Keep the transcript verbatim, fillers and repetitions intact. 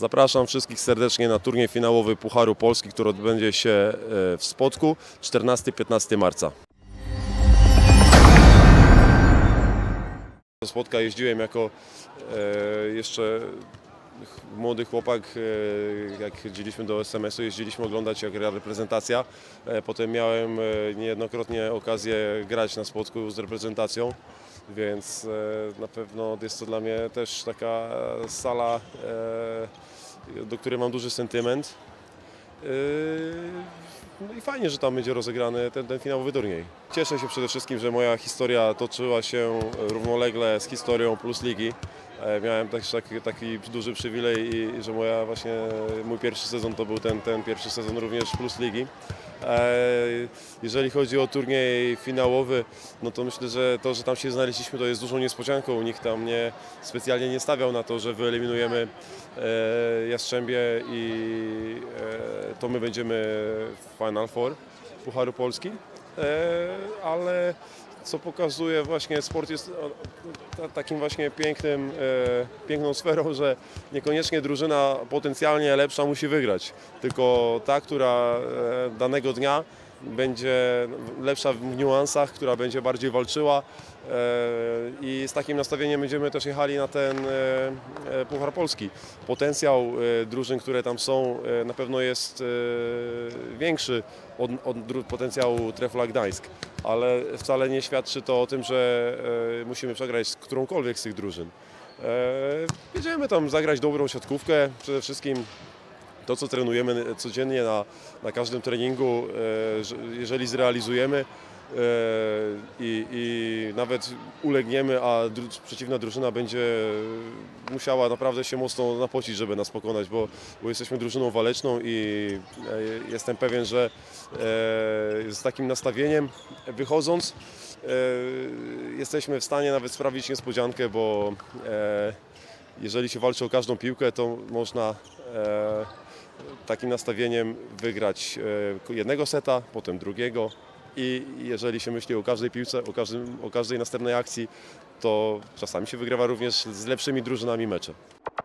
Zapraszam wszystkich serdecznie na turniej finałowy Pucharu Polski, który odbędzie się w Spodku czternastego piętnastego marca. Do Spodka jeździłem jako e, jeszcze młody chłopak, e, jak jeździliśmy do S M S-u, jeździliśmy oglądać jak gra reprezentacja. E, potem miałem e, niejednokrotnie okazję grać na Spodku z reprezentacją, więc e, na pewno jest to dla mnie też taka sala, e, do której mam duży sentyment. E, No i fajnie, że tam będzie rozegrany ten, ten finałowy turniej. Cieszę się przede wszystkim, że moja historia toczyła się równolegle z historią Plus Ligi. Miałem też taki, taki duży przywilej, i, że moja właśnie, mój pierwszy sezon to był ten, ten pierwszy sezon również Plus Ligi. Jeżeli chodzi o turniej finałowy, no to myślę, że to, że tam się znaleźliśmy, to jest dużą niespodzianką. Nikt tam nie, specjalnie nie stawiał na to, że wyeliminujemy Jastrzębie i to my będziemy w Final Four Pucharu Polski, ale co pokazuje właśnie, sport jest takim właśnie pięknym, piękną sferą, że niekoniecznie drużyna potencjalnie lepsza musi wygrać, tylko ta, która danego dnia będzie lepsza w niuansach, która będzie bardziej walczyła, i z takim nastawieniem będziemy też jechali na ten Puchar Polski. Potencjał drużyn, które tam są, na pewno jest większy od, od potencjału Trefla Gdańsk, ale wcale nie świadczy to o tym, że musimy przegrać z którąkolwiek z tych drużyn. Będziemy tam zagrać dobrą siatkówkę, przede wszystkim to, co trenujemy codziennie na, na każdym treningu, jeżeli zrealizujemy i, i nawet ulegniemy, a dru, przeciwna drużyna będzie musiała naprawdę się mocno napocić, żeby nas pokonać, bo, bo jesteśmy drużyną waleczną i jestem pewien, że z takim nastawieniem wychodząc jesteśmy w stanie nawet sprawić niespodziankę, bo jeżeli się walczy o każdą piłkę, to można takim nastawieniem wygrać jednego seta, potem drugiego, i jeżeli się myśli o każdej piłce, o, każdym, o każdej następnej akcji, to czasami się wygrywa również z lepszymi drużynami mecze.